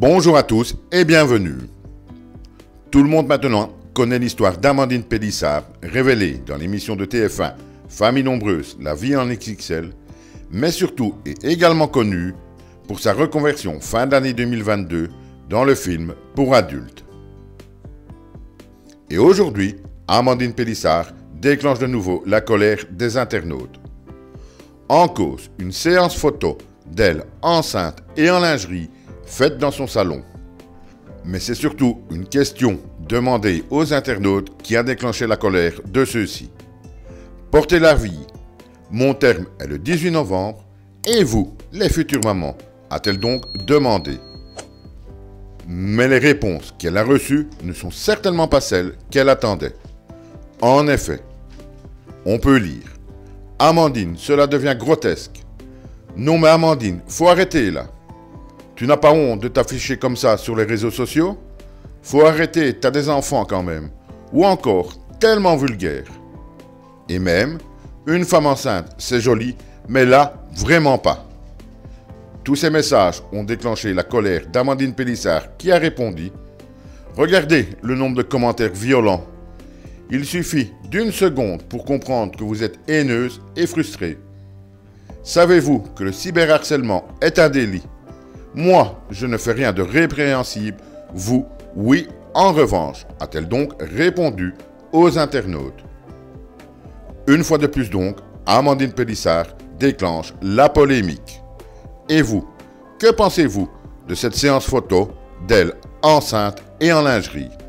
Bonjour à tous et bienvenue. Tout le monde maintenant connaît l'histoire d'Amandine Pélissard, révélée dans l'émission de TF1 Famille nombreuse, la vie en XXL, mais surtout et également connue pour sa reconversion fin d'année 2022 dans le film pour adultes. Et aujourd'hui, Amandine Pélissard déclenche de nouveau la colère des internautes. En cause, une séance photo d'elle enceinte et en lingerie faite dans son salon. Mais c'est surtout une question demandée aux internautes qui a déclenché la colère de ceux-ci. Portez la vie. Mon terme est le 18 novembre. Et vous, les futures mamans, a-t-elle donc demandé? Mais les réponses qu'elle a reçues ne sont certainement pas celles qu'elle attendait. En effet, on peut lire « Amandine, cela devient grotesque. Non mais Amandine, faut arrêter là. Tu n'as pas honte de t'afficher comme ça sur les réseaux sociaux? Faut arrêter, t'as des enfants quand même. » Ou encore, tellement vulgaire. Et même, une femme enceinte, c'est joli, mais là, vraiment pas. Tous ces messages ont déclenché la colère d'Amandine Pélissard qui a répondu « Regardez le nombre de commentaires violents. Il suffit d'une seconde pour comprendre que vous êtes haineuse et frustrée. Savez-vous que le cyberharcèlement est un délit? Moi, je ne fais rien de répréhensible. Vous, oui, en revanche, a-t-elle donc répondu aux internautes. Une fois de plus donc, Amandine Pélissard déclenche la polémique. Et vous, que pensez-vous de cette séance photo d'elle enceinte et en lingerie?